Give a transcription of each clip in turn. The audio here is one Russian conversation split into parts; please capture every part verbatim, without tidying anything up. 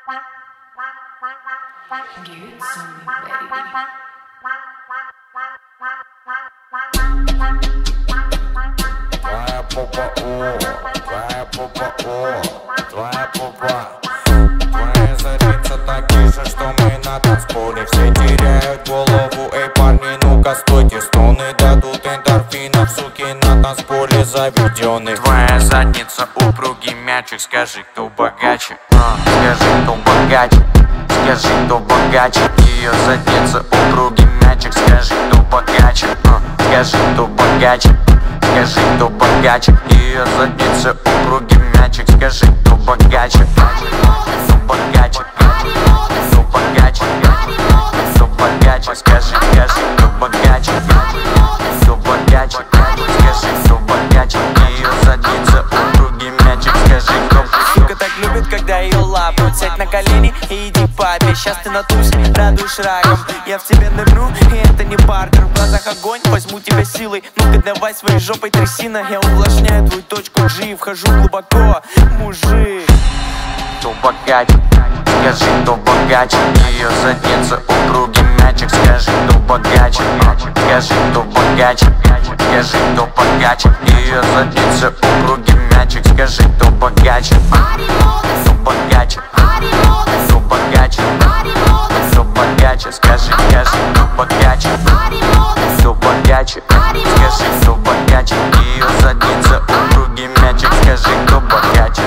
Твоя попа, о, твоя попа, о, твоя попа. Твои задницы такие же, что мы на танцполе. Все теряют голову, эй, парни, ну-ка стойте. Стоны дадут эндорфинов, суки на танцполе заведены. Твоя задница упругий мячик, скажи, кто богаче, а, скажи, кто богаче, скажи, кто богаче. Ее задница упругий мячик, скажи, кто богаче, а, скажи, кто богаче, скажи, кто богаче. Ее задница упругий мячик, скажи, кто богаче, кто богаче, кто богаче, кто богаче, скажи, скажи, кто богаче, кто богаче, скажи, кто богаче. Ее задница упругий мячик, скажи, кто богаче. Сука так любит, когда ее лапают. Сядь на колени и иди к папе. Сейчас ты на тусе, радуешь раком. Я в тебе нырну, и это не Паркер. В глазах огонь, возьму тебя силой. Ну-ка давай своей жопой трясина. Я увлажняю твою точку G, вхожу глубоко, мужик. Кто богаче, скажи, кто богаче. Ее задница упругий мячик, скажи, кто богаче, скажи, кто богаче, скажи, кто богаче. Ее задница упругий мячик, скажи, кто богаче, кто богаче, кто богаче, кто богаче, скажи, скажи, кто богаче, кто богаче, скажи, кто богаче. Ее задница упругий мячик, скажи, кто богаче.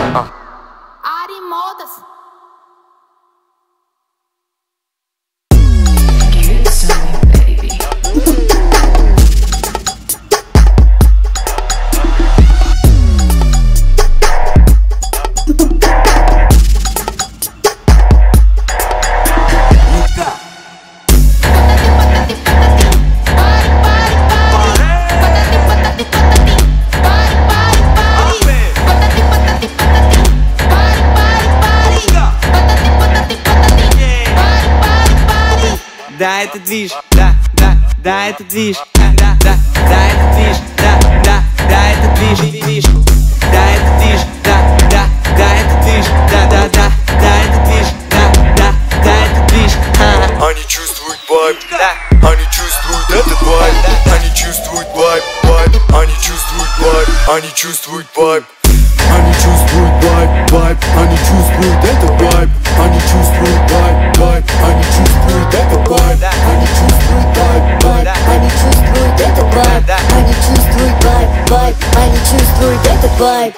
Да, это движ, да, да, да, это движ, да, да, да, да, это движ, да, да, да, это движ, движ, да, это движ, да, да, да, это движ, да, да, да, да, это движ, да, да, да, это движ. Они чувствуют вайб, они чувствуют этот вайб, они чувствуют вайб, вайб, они чувствуют вайб, они чувствуют вайб. Они чувствуют вайб, вайб, они чувствуют этот вайб, они чувствуют вайб, вайб, они чувствуют этот вайб, они чувствуют вайб, вайб, они чувствуют этот вайб, Они чувствуют вайб, вайб, они чувствуют этот вайб.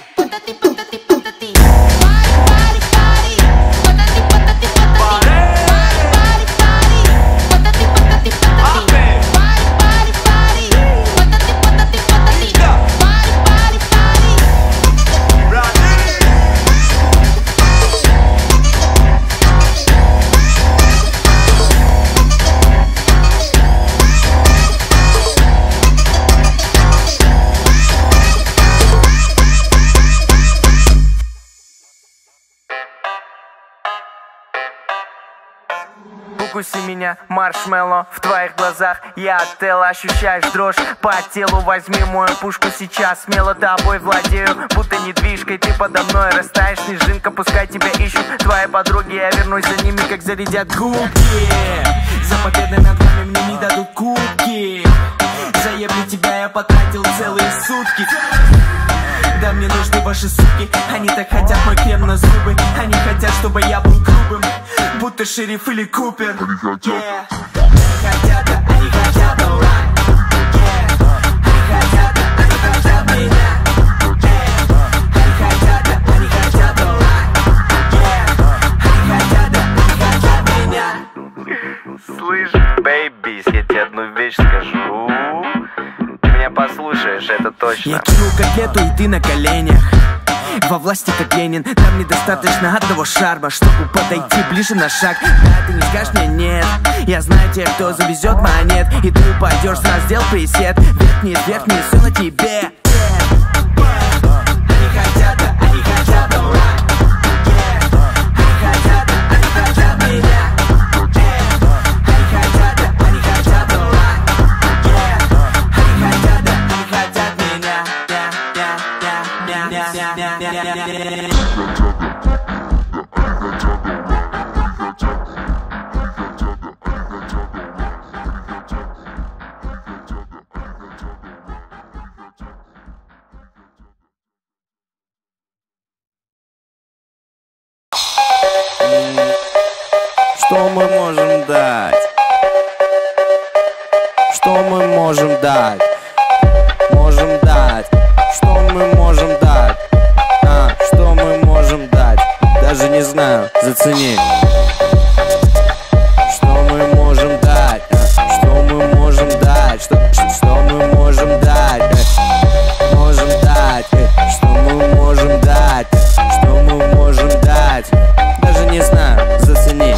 Укуси меня, маршмеллоу, в твоих глазах я оттела, ощущаешь дрожь по телу. Возьми мою пушку сейчас, смело тобой владею, будто недвижкой ты подо мной растаешь, снежинка, пускай тебя ищут твои подруги. Я вернусь за ними, как зарядят губки. За победой над вами мне не дадут кубки. Заебли тебя я потратил целые сутки. Да мне нужны ваши суки, они так хотят мой крем на зубы. Они хотят, чтобы я был грубым, будто шериф или Купер. Они хотят, yeah. Они хотят, да, они хотят, alright. Yeah. Они хотят, да, они хотят меня. Yeah. Они хотят, да, они хотят, alright. Yeah. Они хотят, да, они хотят меня. Слышь, бэйби, я тебе одну вещь скажу. Ты меня послушаешь, это точно. Я кинул котлету, и ты на коленях. Во власти как Ленин. Нам недостаточно одного шарма, чтобы подойти ближе на шаг. Да, ты не скажешь мне нет. Я знаю тех, кто завезет монет, и ты упадешь, с нас сделал пресет. Верхний, верхний, все на тебе. Они хотят, да, они хотят, alright. Они хотят, да, они хотят меня. Они хотят, да, они хотят, alright. Они хотят, да, они хотят меня. Yeah, yeah, yeah, yeah, yeah, yeah, yeah, yeah, yeah. Что мы можем дать? Что мы можем дать? Можем дать. Что мы можем дать? А, что мы можем дать? Даже не знаю, зацени. Что мы можем дать? А, что мы можем дать? Что, что мы можем дать? Э, можем дать. Э, что мы можем дать? Что мы можем дать? Даже не знаю, зацени.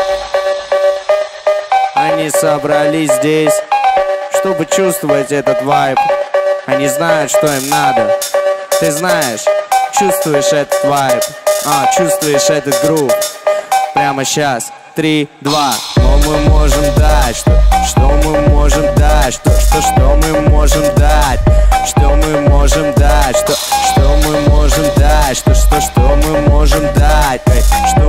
Они собрались здесь, чтобы чувствовать этот вайб. Они знают, что им надо. Ты знаешь, чувствуешь этот вайб, а, чувствуешь этот грув. Прямо сейчас, три, два. Что мы можем дать? Что, что мы можем дать? Что, что, что мы можем дать? Что мы можем дать? Что, что мы можем дать? Что, что, что мы можем дать? Эй, что